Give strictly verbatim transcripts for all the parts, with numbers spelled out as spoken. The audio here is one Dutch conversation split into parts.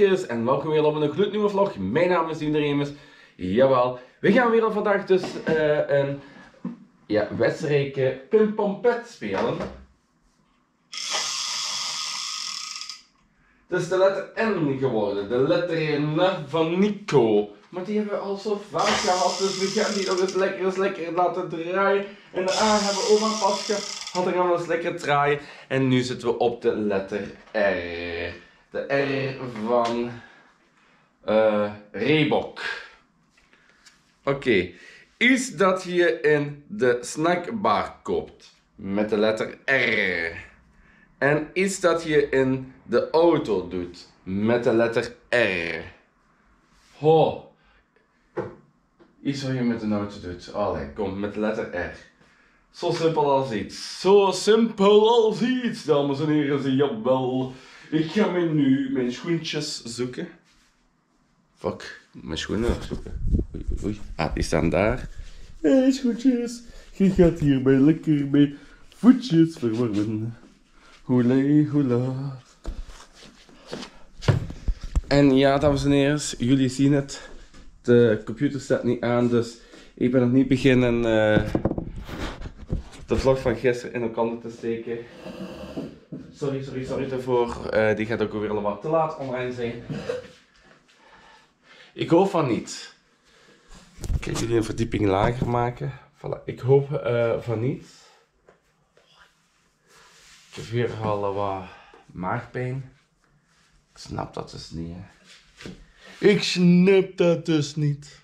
kijkers en welkom weer op een gloednieuwe vlog. Mijn naam is Dien de Remus. Jawel, we gaan weer vandaag dus uh, een ja, wedstrijdje Pimpompet spelen. Het is de letter N geworden, de letter N van Nico. Maar die hebben we al zo vaak gehad, dus we gaan die nog eens lekker eens lekker laten draaien. En de A hebben we ook maar pas gehad, dan gaan we eens lekker draaien. En nu zitten we op de letter R. De R van uh, Reebok. Oké, okay. Iets dat je in de snackbar koopt met de letter R. En iets dat je in de auto doet met de letter R. Ho. Iets wat je met een auto doet. Allee, kom, met de letter R. Zo simpel als iets. Zo simpel als iets, dames en heren. Jawel. Ik ga me nu mijn schoentjes zoeken. Fuck, mijn schoenen zoeken. Oei, oei. Ah, die staan daar. Hé, hey, schoentjes. Je gaat hierbij lekker mijn voetjes verwarmen. Hoela, hoela. En ja, dames en heren, jullie zien het. De computer staat niet aan, dus ik ben nog niet beginnen uh, de vlog van gisteren in elkaar te steken. Sorry, sorry, sorry daarvoor. Uh, die gaat ook weer allemaal te laat online zijn. Ik hoop van niet. Ik ga jullie een verdieping lager maken. Voilà. Ik hoop uh, van niet. Ik heb weer al wat maagpijn. Ik snap dat dus niet, hè. Ik snap dat dus niet.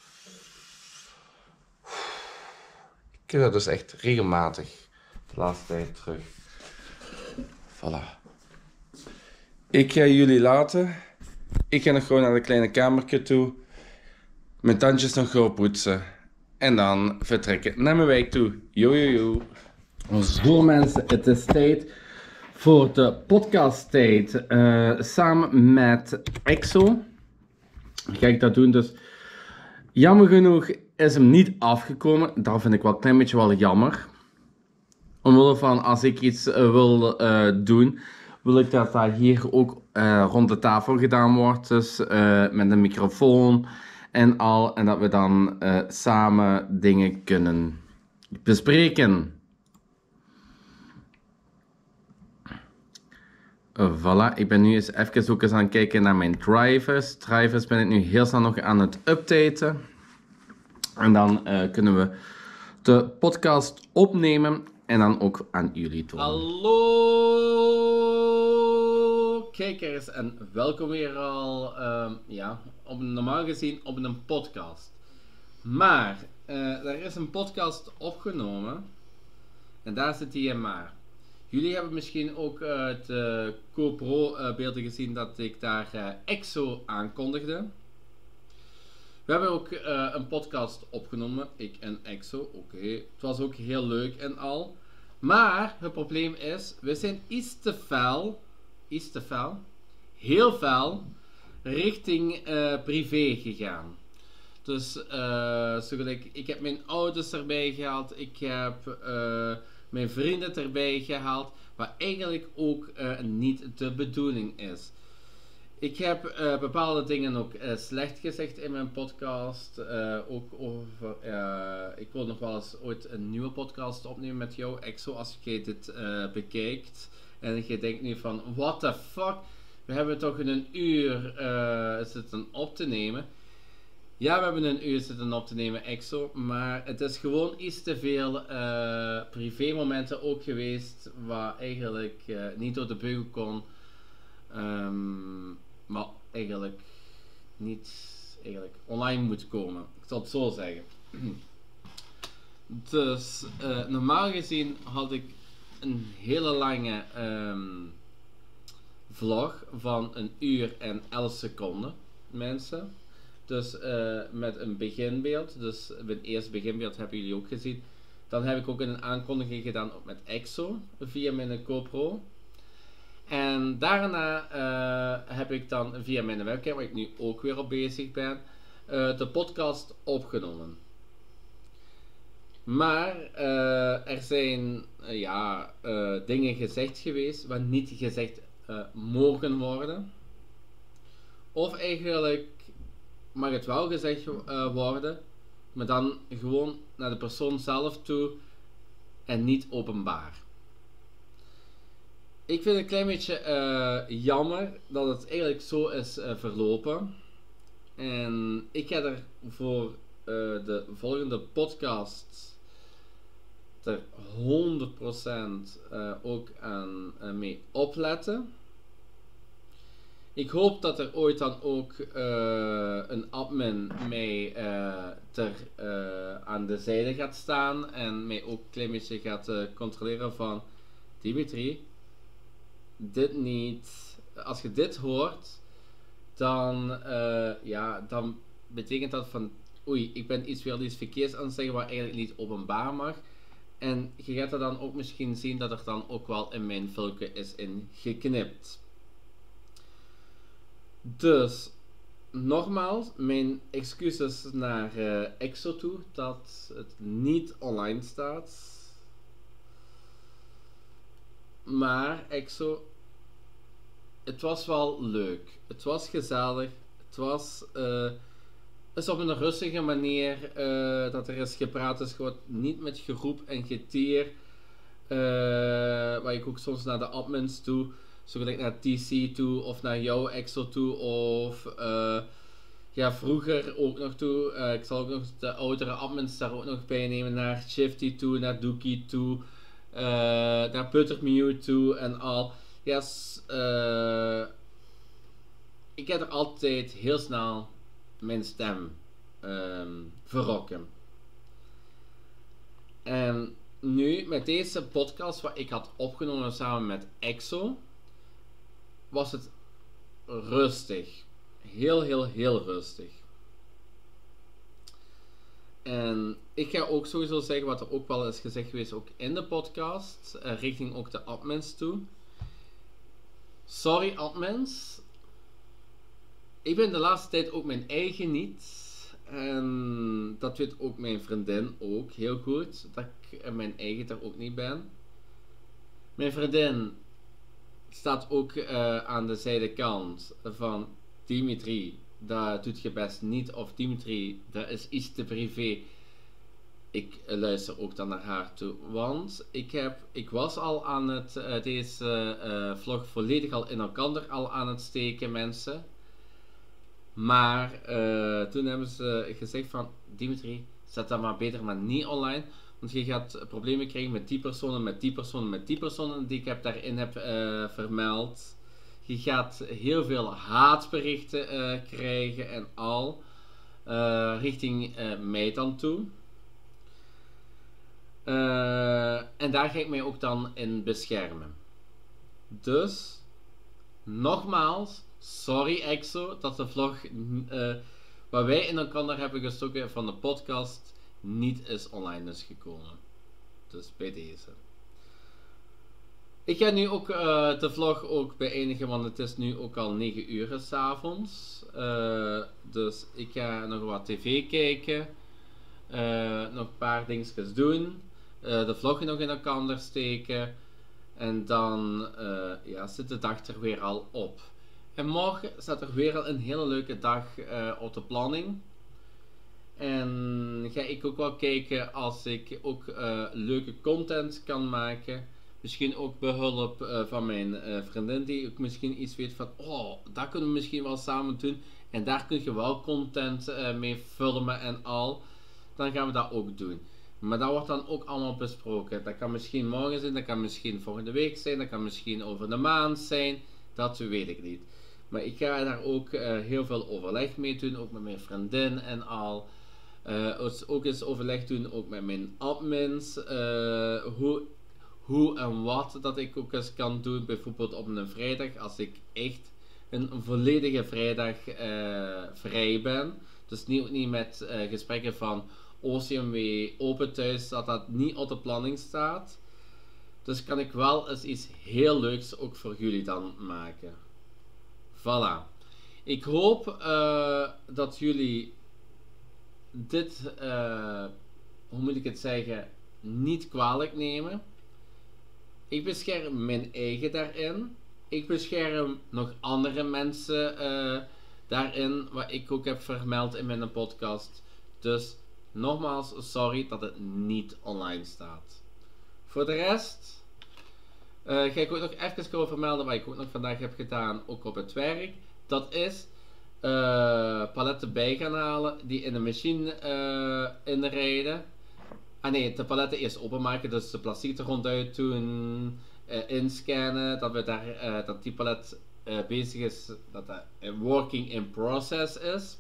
Ik heb dat dus echt regelmatig de laatste tijd terug. Voilà. Ik ga jullie laten. Ik ga nog gewoon naar de kleine kamertje toe. Mijn tandjes nog gewoon poetsen. En dan vertrekken naar mijn wijk toe. Yo yo yo. Zo mensen, het is tijd voor de podcast tijd. Uh, samen met Exo. Ga ik dat doen, dus jammer genoeg is hem niet afgekomen. Dat vind ik wel een klein beetje wel jammer. Omwille van, als ik iets uh, wil uh, doen, wil ik dat dat hier ook uh, rond de tafel gedaan wordt. Dus uh, met een microfoon en al. En dat we dan uh, samen dingen kunnen bespreken. Voilà, ik ben nu eens even ook eens aan het kijken naar mijn drivers. Drivers ben ik nu heel snel nog aan het updaten. En dan uh, kunnen we de podcast opnemen en dan ook aan jullie tonen. Hallo kijkers en welkom weer al, uh, ja, op, normaal gezien op een podcast. Maar, uh, er is een podcast opgenomen en daar zit hij in maar. Jullie hebben misschien ook uit uh, GoPro uh, beelden gezien dat ik daar uh, Exo aankondigde. We hebben ook uh, een podcast opgenomen, ik en Exo. Oké, okay. Het was ook heel leuk en al. Maar het probleem is, we zijn iets te fel, iets te fel, heel fel, richting uh, privé gegaan. Dus uh, zo gelijk, ik heb mijn ouders erbij gehaald, ik heb... Uh, mijn vrienden erbij gehaald, wat eigenlijk ook uh, niet de bedoeling is. Ik heb uh, bepaalde dingen ook uh, slecht gezegd in mijn podcast. Uh, ook over, uh, ik wil nog wel eens ooit een nieuwe podcast opnemen met jou, Exo, als je dit uh, bekijkt. En je denkt nu van, what the fuck, we hebben toch een uur uh, zitten op te nemen. Ja, we hebben een uur zitten op te nemen, Exo, maar het is gewoon iets te veel uh, privé momenten ook geweest, waar eigenlijk uh, niet door de beugel kon, um, maar eigenlijk niet eigenlijk online moet komen. Ik zal het zo zeggen. Dus uh, normaal gezien had ik een hele lange um, vlog van een uur en elf seconden, mensen. Dus uh, met een beginbeeld, dus mijn eerste beginbeeld hebben jullie ook gezien. Dan heb ik ook een aankondiging gedaan met Exo via mijn GoPro. En daarna uh, heb ik dan via mijn webcam, waar ik nu ook weer op bezig ben, uh, de podcast opgenomen. Maar uh, er zijn uh, ja, uh, dingen gezegd geweest wat niet gezegd uh, mogen worden. Of eigenlijk mag het wel gezegd uh, worden, maar dan gewoon naar de persoon zelf toe en niet openbaar. Ik vind het een klein beetje uh, jammer dat het eigenlijk zo is uh, verlopen. En ik ga er voor uh, de volgende podcast er honderd procent uh, ook aan uh, mee opletten. Ik hoop dat er ooit dan ook uh, een admin mij uh, ter, uh, aan de zijde gaat staan en mij ook een klein beetje gaat uh, controleren van Dimitri, dit niet. Als je dit hoort, dan, uh, ja, dan betekent dat van oei, ik ben iets weer iets verkeerds aan het zeggen wat eigenlijk niet openbaar mag. En je gaat er dan ook misschien zien dat er dan ook wel in mijn filmpje is ingeknipt. Dus, nogmaals, mijn excuses naar uh, Exo toe dat het niet online staat. Maar Exo, het was wel leuk. Het was gezellig. Het was uh, is op een rustige manier uh, dat er is gepraat is. Gewoon niet met geroep en getier. Uh, waar ik ook soms naar de admins toe. Zo gelijk naar T C toe of naar jouw Exo toe of uh, ja, vroeger ook nog toe. Uh, ik zal ook nog de oudere admins daar ook nog bij nemen. Naar Shifty toe, naar Dookie toe, uh, naar Buttermew toe en al. Yes, uh, ik heb er altijd heel snel mijn stem um, verrokken. En nu met deze podcast wat ik had opgenomen samen met Exo, was het rustig. Heel, heel, heel rustig. En ik ga ook sowieso zeggen wat er ook wel is gezegd geweest, ook in de podcast, uh, richting ook de admins toe. Sorry admins. Ik ben de laatste tijd ook mijn eigen niet. En dat weet ook mijn vriendin ook heel goed. Dat ik mijn eigen er ook niet ben. Mijn vriendin staat ook uh, aan de zijdekant van Dimitri, dat doet je best niet. Of Dimitri, dat is iets te privé. Ik uh, luister ook dan naar haar toe. Want ik, heb, ik was al aan het, uh, deze uh, vlog volledig al in elkaar al aan het steken, mensen. Maar uh, toen hebben ze gezegd van Dimitri, zet dat maar beter maar niet online. Want je gaat problemen krijgen met die personen, met die personen, met die personen die ik heb daarin heb uh, vermeld. Je gaat heel veel haatberichten uh, krijgen en al. Uh, richting uh, mij dan toe. Uh, en daar ga ik mij ook dan in beschermen. Dus, nogmaals, sorry Exo, dat de vlog uh, wat wij in elkaar hebben gestoken van de podcast niet is online is gekomen. Dus bij deze. Ik ga nu ook uh, de vlog ook beëindigen, want het is nu ook al negen uur 's avonds. Uh, dus ik ga nog wat tv kijken. Uh, nog een paar dingetjes doen. Uh, de vlog nog in elkaar steken. En dan uh, ja, zit de dag er weer al op. En morgen staat er weer al een hele leuke dag uh, op de planning. En ga ik ook wel kijken als ik ook uh, leuke content kan maken. Misschien ook behulp uh, van mijn uh, vriendin die ook misschien iets weet van, oh, dat kunnen we misschien wel samen doen. En daar kun je wel content uh, mee filmen en al. Dan gaan we dat ook doen. Maar dat wordt dan ook allemaal besproken. Dat kan misschien morgen zijn, dat kan misschien volgende week zijn, dat kan misschien over een maand zijn. Dat weet ik niet. Maar ik ga daar ook uh, heel veel overleg mee doen, ook met mijn vriendin en al. Uh, ook eens overleg doen, ook met mijn admins. Uh, hoe, hoe en wat dat ik ook eens kan doen. Bijvoorbeeld op een vrijdag, als ik echt een volledige vrijdag uh, vrij ben. Dus niet, niet met uh, gesprekken van O C M W open thuis, dat dat niet op de planning staat. Dus kan ik wel eens iets heel leuks ook voor jullie dan maken. Voilà. Ik hoop uh, dat jullie dit, uh, hoe moet ik het zeggen, niet kwalijk nemen. Ik bescherm mijn eigen daarin. Ik bescherm nog andere mensen uh, daarin, wat ik ook heb vermeld in mijn podcast. Dus nogmaals, sorry dat het niet online staat. Voor de rest uh, ga ik ook nog even vermelden wat ik ook nog vandaag heb gedaan, ook op het werk. Dat is uh, paletten bij gaan halen, die in de machine uh, inrijden. Ah nee, de paletten eerst openmaken, dus de plastic er ronduit doen, uh, inscannen, dat, we daar, uh, dat die palet uh, bezig is, dat dat working in process is.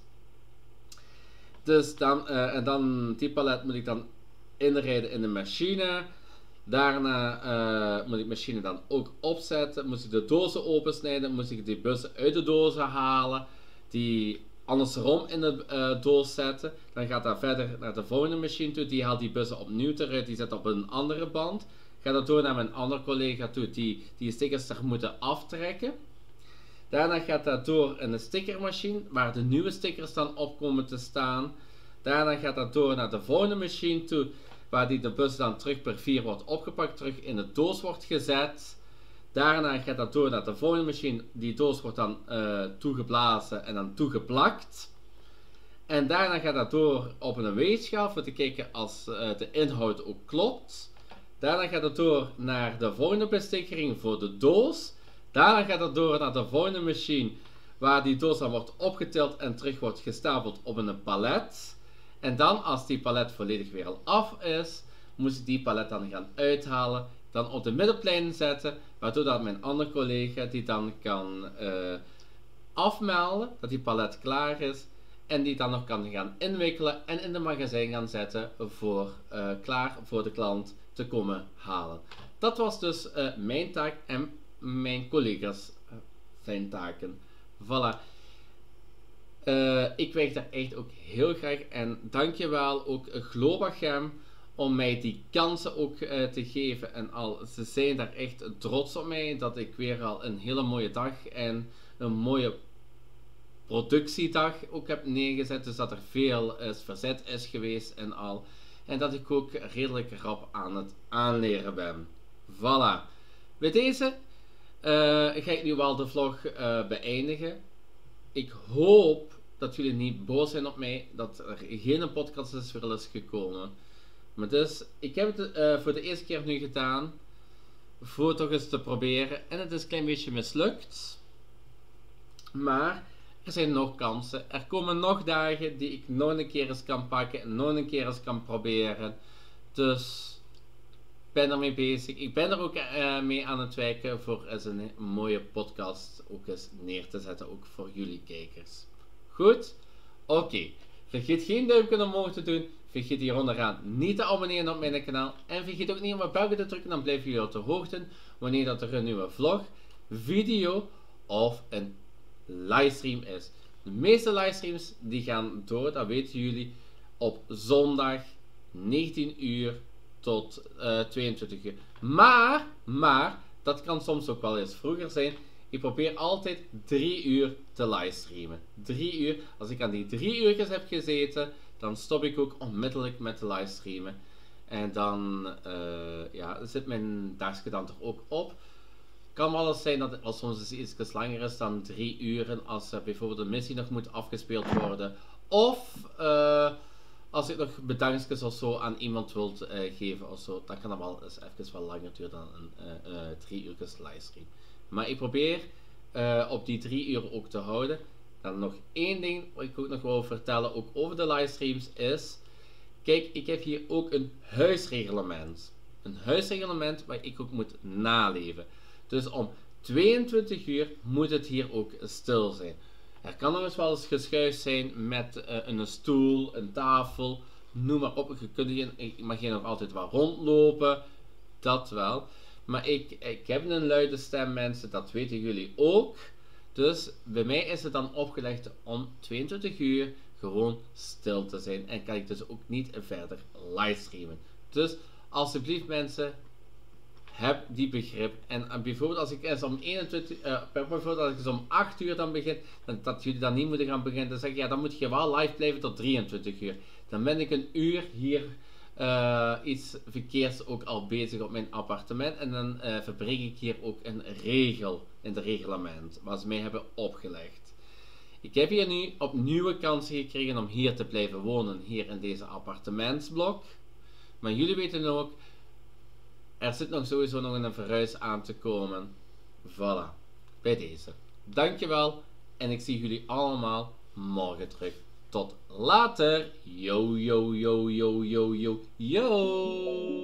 Dus dan, uh, en dan die palet moet ik dan inrijden in de machine. Daarna uh, moet ik de machine dan ook opzetten, moet ik de dozen opensnijden, moet ik die bussen uit de dozen halen, die andersom in de uh, doos zetten. Dan gaat dat verder naar de volgende machine toe, die haalt die bussen opnieuw eruit, die zet op een andere band. Gaat dat door naar mijn andere collega toe, die die stickers er moeten aftrekken. Daarna gaat dat door in de stickermachine, waar de nieuwe stickers dan op komen te staan. Daarna gaat dat door naar de volgende machine toe, waar die de bus dan terug per vier wordt opgepakt, terug in de doos wordt gezet. Daarna gaat dat door naar de volgende machine, die doos wordt dan uh, toegeblazen en dan toegeplakt. En daarna gaat dat door op een weegschaal voor te kijken als uh, de inhoud ook klopt. Daarna gaat het door naar de volgende bestikkering voor de doos. Daarna gaat het door naar de volgende machine, waar die doos dan wordt opgetild en terug wordt gestapeld op een palet. En dan, als die palet volledig weer al af is, moet ik die palet dan gaan uithalen, dan op de middenplein zetten, waardoor dat mijn andere collega die dan kan uh, afmelden dat die palet klaar is en die dan nog kan gaan inwikkelen en in de magazijn gaan zetten voor uh, klaar voor de klant te komen halen. Dat was dus uh, mijn taak en mijn collega's uh, zijn taken. Voilà. Uh, ik werk daar echt ook heel graag en dankjewel ook Globachem om mij die kansen ook uh, te geven en al, ze zijn daar echt trots op mij dat ik weer al een hele mooie dag en een mooie productiedag ook heb neergezet, dus dat er veel uh, verzet is geweest en al en dat ik ook redelijk rap aan het aanleren ben. Voilà. Bij deze uh, ga ik nu wel de vlog uh, beëindigen. Ik hoop dat jullie niet boos zijn op mij dat er geen podcast is voor is gekomen. Maar dus, ik heb het uh, voor de eerste keer nu gedaan. Voor toch eens te proberen. En het is een klein beetje mislukt. Maar er zijn nog kansen. Er komen nog dagen die ik nog een keer eens kan pakken. En nog een keer eens kan proberen. Dus ik ben ermee bezig. Ik ben er ook uh, mee aan het werken voor eens een mooie podcast ook eens neer te zetten. Ook voor jullie kijkers. Goed? Oké. Okay. Vergeet geen duimpje omhoog te doen. Vergeet hier onderaan niet te abonneren op mijn kanaal. En vergeet ook niet om op belletje te drukken. Dan blijven jullie op de hoogte wanneer dat er een nieuwe vlog, video of een livestream is. De meeste livestreams die gaan door, dat weten jullie, op zondag negentien uur tot uh, tweeëntwintig uur. Maar, maar, dat kan soms ook wel eens vroeger zijn. Ik probeer altijd drie uur te livestreamen. drie uur. Als ik aan die drie uurtjes heb gezeten, dan stop ik ook onmiddellijk met te livestreamen. En dan uh, ja, zit mijn dagje dan toch ook op. Kan wel eens zijn dat het als soms iets langer is dan drie uren. Als uh, bijvoorbeeld een missie nog moet afgespeeld worden. Of uh, als ik nog bedankjes of zo aan iemand wilt uh, geven of zo. Dan kan dat wel eens even wat langer duren dan een uh, uh, drie uurtjes livestream. Maar ik probeer uh, op die drie uur ook te houden. Dan nog één ding wat ik ook nog wil vertellen, ook over de livestreams, is... Kijk, ik heb hier ook een huisreglement. Een huisreglement waar ik ook moet naleven. Dus om tweeëntwintig uur moet het hier ook stil zijn. Er kan nog eens wel eens geschuifd zijn met uh, een stoel, een tafel, noem maar op. Je, kunt hier, je mag hier nog altijd wel rondlopen, dat wel. Maar ik, ik heb een luide stem, mensen, dat weten jullie ook. Dus bij mij is het dan opgelegd om tweeëntwintig uur gewoon stil te zijn. En kan ik dus ook niet verder livestreamen. Dus alsjeblieft mensen, heb die begrip. En uh, bijvoorbeeld als ik eens om eenentwintig, uh, bijvoorbeeld als ik eens om acht uur dan begin, dan, dat jullie dan niet moeten gaan beginnen, dan zeg ik ja, dan moet je wel live blijven tot drieëntwintig uur. Dan ben ik een uur hier uh, iets verkeers ook al bezig op mijn appartement. En dan uh, verbreek ik hier ook een regel in het reglement, wat ze mij hebben opgelegd. Ik heb hier nu opnieuw kansen gekregen om hier te blijven wonen, hier in deze appartementsblok. Maar jullie weten ook, er zit nog sowieso nog een verhuis aan te komen. Voilà, bij deze. Dankjewel en ik zie jullie allemaal morgen terug. Tot later. Yo, yo, yo, yo, yo, yo, yo.